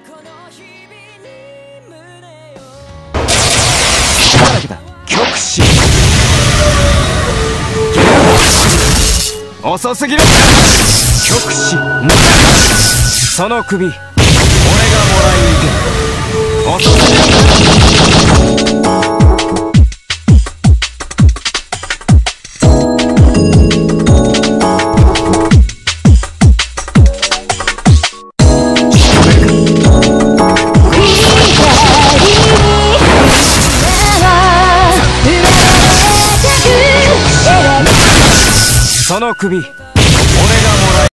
だらけだ。極死。遅すぎる。極死。その首俺がもらいに行く。遅すぎる。その首